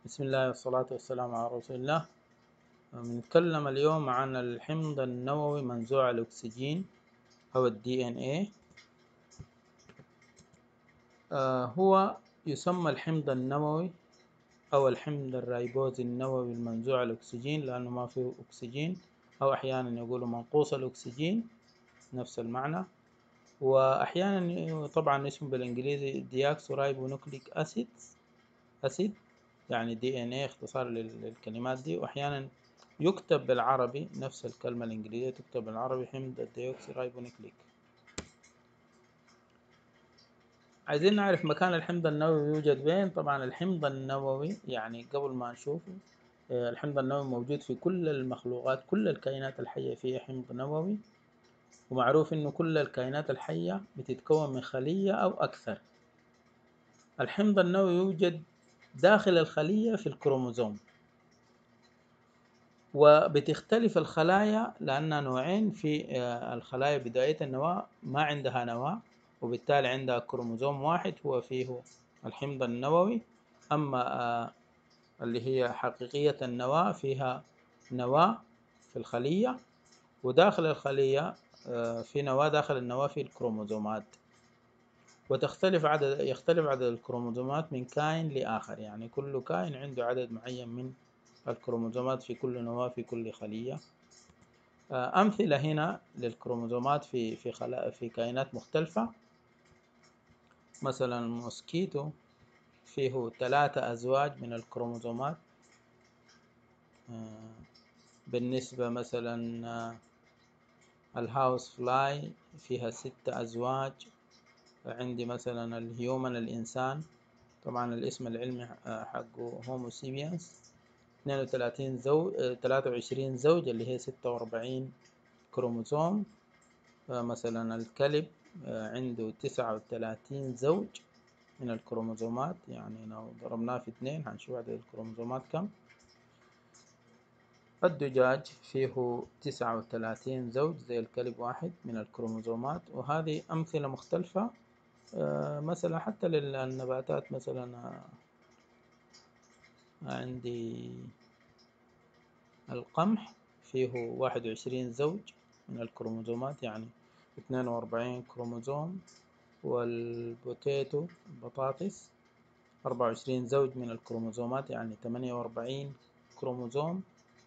بسم الله والصلاة والسلام على رسول الله. بنتكلم اليوم عن الحمض النووي منزوع الأكسجين أو DNA. هو يسمى الحمض النووي أو الحمض الريبوزي النووي المنزوع الأكسجين لأنه ما فيه أكسجين، أو أحيانا يقولوا منقوص الأكسجين، نفس المعنى. وأحيانا طبعا اسمه بالإنجليزي دياكسورايبونوكليك أسيد، يعني DNA اختصار للكلمات دي. وأحيانا يكتب بالعربي نفس الكلمة الإنجليزية تكتب بالعربي حمض الديوكسيرايبونيكليك. عايزين نعرف مكان الحمض النووي يوجد وين. طبعا الحمض النووي يعني قبل ما نشوفه، الحمض النووي موجود في كل المخلوقات، كل الكائنات الحية فيها حمض نووي، ومعروف إنه كل الكائنات الحية بتتكون من خلية أو أكثر. الحمض النووي يوجد داخل الخلية في الكروموزوم، وبتختلف الخلايا لأنها نوعين. في الخلايا بداية النواة ما عندها نواة، وبالتالي عندها كروموزوم واحد هو فيه الحمض النووي. أما اللي هي حقيقية النواة فيها نواة في الخلية، وداخل الخلية في نواة، داخل النواة في الكروموزومات. يختلف عدد الكروموزومات من كائن لآخر، يعني كل كائن عنده عدد معين من الكروموزومات في كل نواة في كل خلية. أمثلة هنا للكروموزومات في كائنات مختلفة. مثلا الموسكيتو فيه 3 أزواج من الكروموزومات. بالنسبة مثلا الهاوس فلاي فيها 6 أزواج. عندي مثلا الهيومن الإنسان، طبعا الاسم العلمي حقه هومو سيبيانس، 23 زوج اللي هي 46 كروموزوم. مثلا الكلب عنده 39 زوج من الكروموزومات، يعني لو ضربناه في 2 هنشوف عدد الكروموزومات كم. الدجاج فيه 39 زوج زي الكلب واحد من الكروموزومات. وهذه أمثلة مختلفة. مثلا حتى للنباتات، مثلا عندي القمح فيه 21 زوج من الكروموزومات، يعني 42 كروموزوم. والبوتيتو البطاطس 24 زوج من الكروموزومات، يعني 48 كروموزوم.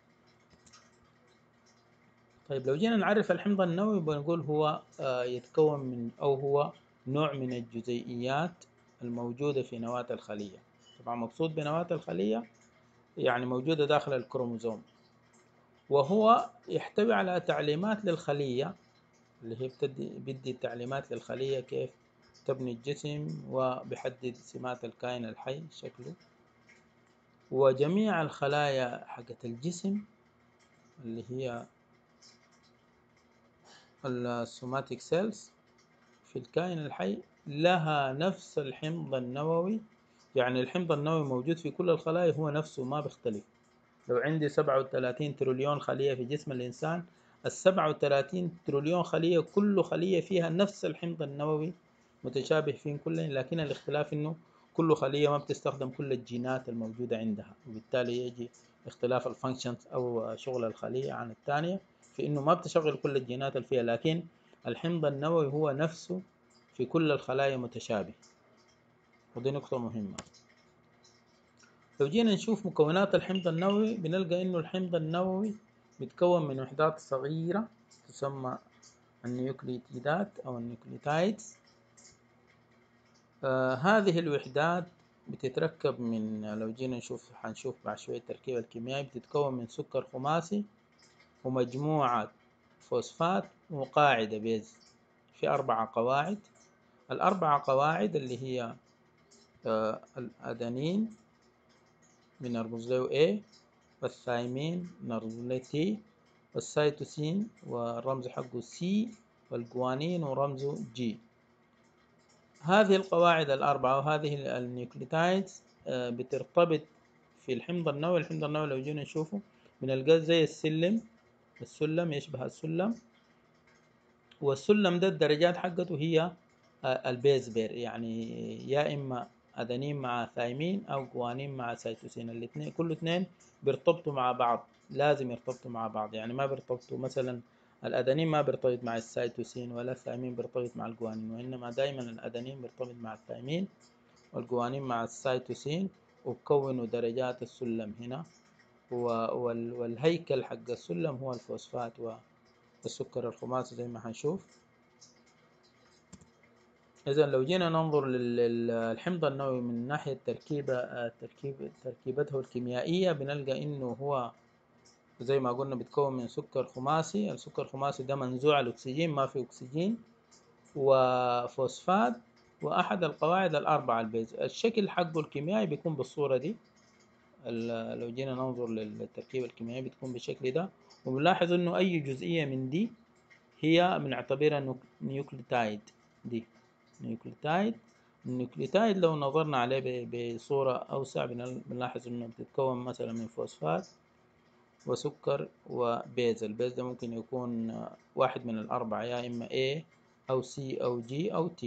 طيب لو جينا نعرف الحمض النووي بنقول هو يتكون من، أو هو نوع من الجزيئيات الموجودة في نواة الخلية. طبعا مقصود بنواة الخلية يعني موجودة داخل الكروموزوم، وهو يحتوي على تعليمات للخلية، اللي هي بدي تعليمات للخلية كيف تبني الجسم، وبحدد سمات الكائن الحي شكله. وجميع الخلايا حقت الجسم اللي هي السوماتيك سيلز في الكائن الحي لها نفس الحمض النووي. يعني الحمض النووي موجود في كل الخلايا، هو نفسه ما بيختلف. لو عندي 37 تريليون خلية في جسم الإنسان، 37 تريليون خلية كل خلية فيها نفس الحمض النووي متشابه فيهم كلهم، لكن الاختلاف إنه كل خلية ما بتستخدم كل الجينات الموجودة عندها، وبالتالي يجي اختلاف الفانكشنز أو شغل الخلية عن الثانية في إنه ما بتشغل كل الجينات اللي فيها. لكن الحمض النووي هو نفسه في كل الخلايا متشابه، ودي نقطة مهمة. لو جينا نشوف مكونات الحمض النووي بنلقى إنه الحمض النووي بيتكون من وحدات صغيرة تسمى النيوكليتيدات أو النيوكليتايدز. هذه الوحدات بتتركب من، لو جينا هنشوف بعد شوية التركيب الكيميائي، بتتكون من سكر خماسي ومجموعة فوسفات وقاعدة بيز، في 4 قواعد. ال4 قواعد اللي هي الأدينين بنرمز له A، والثايمين نرمز له T، والسيتوسين والرمز حقه C، والجوانين ورمزه G. هذه القواعد ال4 وهذه النيوكليتايدز بترتبط في الحمض النووي. الحمض النووي لو جينا نشوفه بنلقاه زي السلم يشبه السلم. والسلم ده الدرجات حقته هي البيز بير، يعني يا إما أدينين مع ثايمين أو جوانين مع سيتوسين، الاثنين كل اثنين بيرتبطوا مع بعض، لازم يرتبطوا مع بعض. يعني ما بيرتبطوا مثلا الأدينين ما بيرتبط مع السيتوسين ولا الثايمين بيرتبط مع الجوانين، وإنما دائما الأدينين بيرتبط مع الثايمين والجوانين مع السيتوسين، وبكونوا درجات السلم هنا. والهيكل حق السلم هو الفوسفات والسكر الخماسي زي ما حنشوف. إذا لو جينا ننظر للحمض النووي من ناحية تركيبته الكيميائية، بنلقى إنه هو زي ما قلنا بيتكون من سكر خماسي. السكر الخماسي ده منزوع الأكسجين، ما في أكسجين، وفوسفات، وأحد القواعد الأربعة البيز. الشكل حقه الكيميائي بيكون بالصورة دي. لو جينا ننظر للتركيبة الكيميائية بتكون بالشكل ده، وبنلاحظ إنه أي جزئية من دي هي بنعتبرها نيوكليتايد. دي نيوكليتايد. النيوكليتايد لو نظرنا عليه بصورة أوسع بنلاحظ إنه بتتكون مثلا من فوسفات وسكر وبيز. البيز ده ممكن يكون واحد من الأربعة، يا إما A أو C أو G أو T.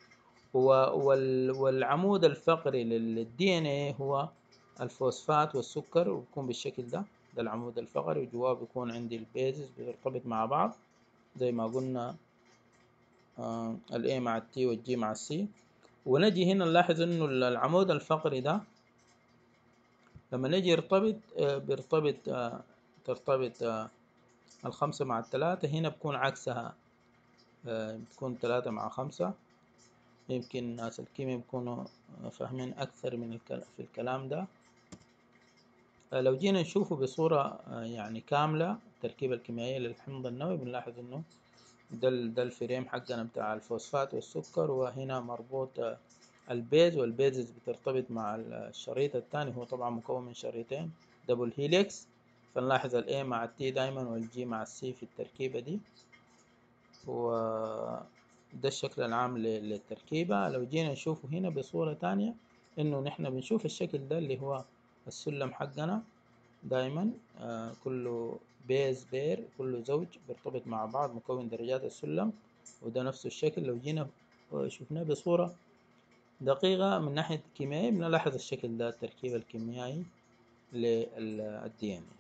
والعمود الفقري للدي ان ايه هو الفوسفات والسكر، وبيكون بالشكل ده. ده العمود الفقري، وجواه بيكون عندي البيزز بيرتبط مع بعض زي ما قلنا، الاي مع التي والجي مع السي. ونجي هنا نلاحظ انه العمود الفقري ده لما نجي يرتبط بيرتبط ترتبط الخمسة مع الثلاثة. هنا بكون عكسها، بتكون 3 مع 5. يمكن ناس الكيمياء بيكونوا فاهمين أكثر في الكلام ده. لو جينا نشوفه بصورة يعني كاملة التركيبة الكيميائية للحمض النووي، بنلاحظ إنه ده الفريم حقنا بتاع الفوسفات والسكر، وهنا مربوط البيز، والبيز بترتبط مع الشريط الثاني، هو طبعا مكون من شريطين دبل هيليكس. فنلاحظ الاي مع التي دايما والجي مع السي في التركيبة دي. وده الشكل العام للتركيبة. لو جينا نشوفه هنا بصورة تانية، انه نحن بنشوف الشكل ده اللي هو السلم حقنا دايما كله بيز بير، كله زوج بيرتبط مع بعض مكون درجات السلم، وده نفس الشكل. لو جينا شفناه بصورة دقيقة من ناحية الكيميائية بنلاحظ الشكل ده، التركيب الكيميائي للدي ان.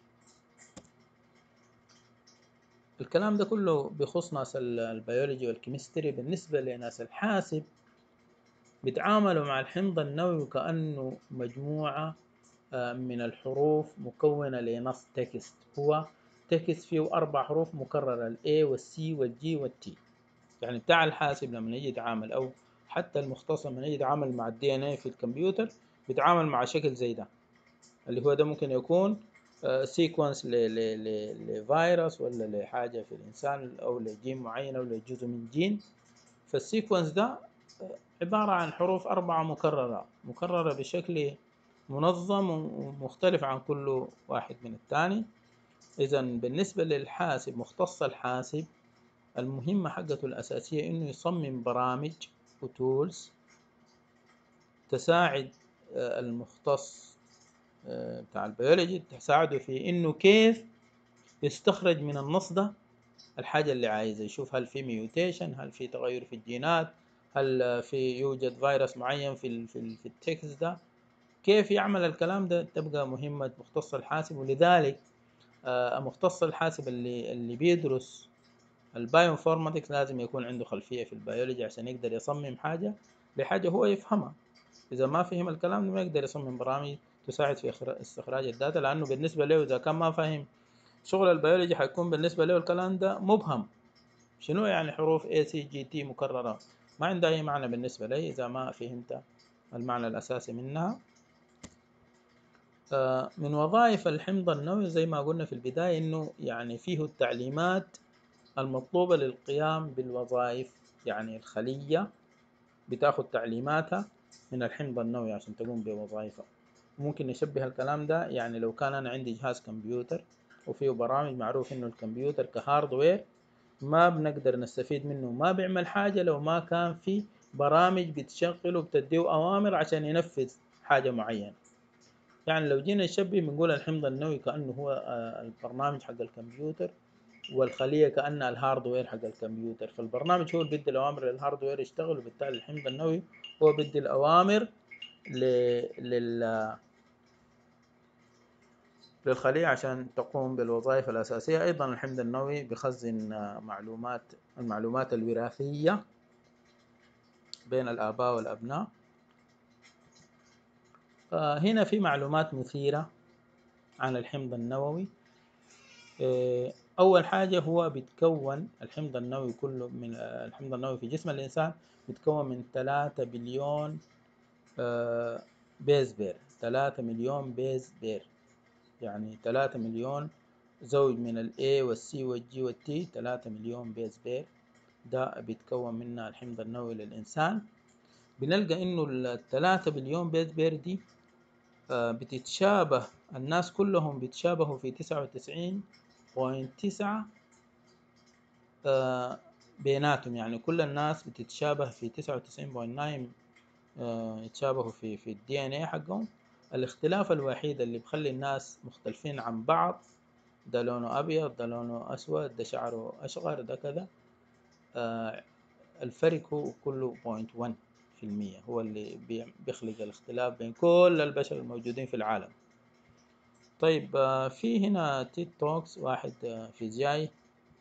الكلام ده كله بيخص ناس البيولوجي والكيمستري. بالنسبة لناس الحاسب بيتعاملوا مع الحمض النووي كأنه مجموعة من الحروف مكونة لنص تكست. هو تكست فيه 4 حروف مكررة، ال A وال C وال G وال T. يعني بتاع الحاسب لما يجي يتعامل، أو حتى المختص لما يجي يتعامل مع الدي ان اي في الكمبيوتر، بيتعامل مع شكل زي ده، اللي هو ده ممكن يكون سيكونس لفيروس ولا لحاجة في الإنسان، أو لجين معين أو لجزء من جين. فالسيكونس ده عبارة عن حروف 4 مكررة بشكل منظم ومختلف عن كل واحد من الثاني. إذا بالنسبة للحاسب، مختص الحاسب المهمة حقته الأساسية إنه يصمم برامج وتولز تساعد المختص بتاع البيولوجي، تساعده في إنه كيف يستخرج من النص ده الحاجة اللي عايزة يشوف. هل في ميوتيشن، هل في تغير في الجينات، هل في يوجد فيروس معين في التكست ده. كيف يعمل الكلام ده تبقى مهمة مختص الحاسب. ولذلك مختص الحاسب اللي بيدرس البايوانفورماتكس لازم يكون عنده خلفية في البيولوجي عشان يقدر يصمم لحاجة هو يفهمها. إذا ما فهم الكلام ده ما يقدر يصمم برامج تساعد في استخراج الداتا، لأنه بالنسبة له إذا كان ما فاهم شغل البيولوجي حيكون بالنسبة له الكلام ده مبهم. شنو يعني حروف A C G T مكررة؟ ما عندها أي معنى بالنسبة لي إذا ما فهمت المعنى الأساسي منها. من وظائف الحمض النووي زي ما قلنا في البداية إنه يعني فيه التعليمات المطلوبة للقيام بالوظائف. يعني الخلية بتاخد تعليماتها من الحمض النووي عشان تقوم بوظائفها. ممكن نشبه الكلام ده، يعني لو كان أنا عندي جهاز كمبيوتر وفيه برامج، معروف إنه الكمبيوتر كهاردوير ما بنقدر نستفيد منه، ما بيعمل حاجة لو ما كان في برامج بتشغله وبتديه أوامر عشان ينفذ حاجة معينة. يعني لو جينا نشبه بنقول الحمض النووي كأنه هو البرنامج حق الكمبيوتر، والخلية كأنها الهاردوير حق الكمبيوتر. فالبرنامج هو اللي بيدي الأوامر للهاردوير يشتغل، وبالتالي الحمض النووي هو بيدي الأوامر للخلية عشان تقوم بالوظائف الأساسية. أيضا الحمض النووي بيخزن المعلومات الوراثية بين الآباء والأبناء. هنا في معلومات مثيرة عن الحمض النووي. أول حاجة هو بيتكون الحمض النووي كله من الحمض النووي في جسم الإنسان بيتكون من 3 بليون بيز بير. 3 مليون بيز بير يعني 3 مليون زوج من ال A وال C وال G وال T. 3 مليون بيز بير ده بيتكون منها الحمض النووي للإنسان. بنلقى إنه ال3 بليون بيز بير دي بتتشابه، الناس كلهم بيتشابهوا في 99.9 بيناتهم. يعني كل الناس بتتشابه في 99.9 يتشابهوا في الدي ان اي حقهم. الاختلاف الوحيد اللي بخلي الناس مختلفين عن بعض، ده لونه ابيض، ده لونه اسود، ده شعره اشقر، ده كذا، الفرق هو كله 0.1% هو اللي بيخلق الاختلاف بين كل البشر الموجودين في العالم. طيب في هنا تيد توكس واحد فيزيائي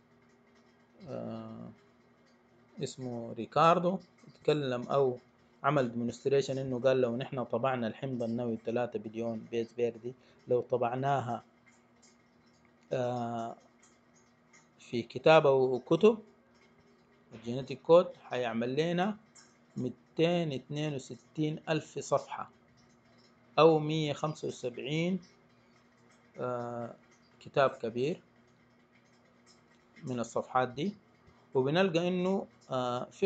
اسمه ريكاردو اتكلم او عمل ديمونستريشن انه قال لو نحن طبعنا الحمض النووي 3 بليون بيز بير دي، لو طبعناها في كتابة وكتب الجينيتيك كود هيعمل لنا 262 ألف صفحة أو 175 كتاب كبير من الصفحات دي. وبنلقى إنه في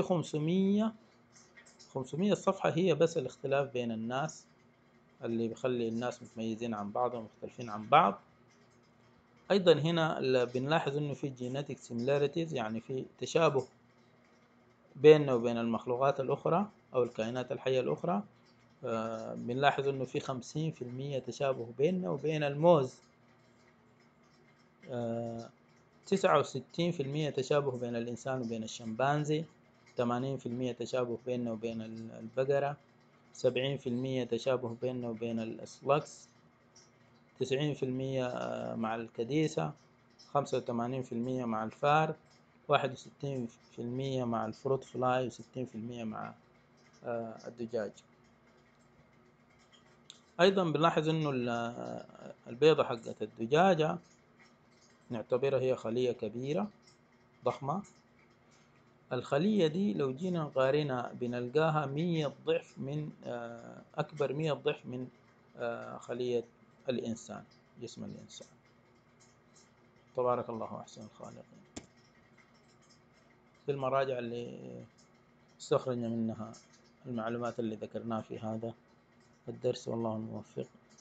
500 صفحة هي بس الاختلاف بين الناس اللي بيخلي الناس متميزين عن بعض ومختلفين عن بعض. أيضا هنا بنلاحظ إنه في genetic similarities، يعني في تشابه بيننا وبين المخلوقات الأخرى أو الكائنات الحية الأخرى. بنلاحظ إنه في 50% تشابه بيننا وبين الموز. 69% تشابه بين الإنسان وبين الشمبانزي. 80% تشابه بيننا وبين البقرة. 70% تشابه بيننا وبين الأسلكس. 90% مع الكديسة. 85% مع الفار. 61% مع الفروت فلاي. و60% مع الدجاج. أيضا بنلاحظ إنه البيضة حقت الدجاجة نعتبرها هي خلية كبيرة ضخمة. الخلية دي لو جينا نقارنها بنلقاها 100 ضعف من أكبر 100 ضعف من خلية الإنسان، جسم الإنسان. تبارك الله أحسن الخالقين. في المراجع اللي استخرجنا منها المعلومات اللي ذكرناها في هذا الدرس، والله الموفق.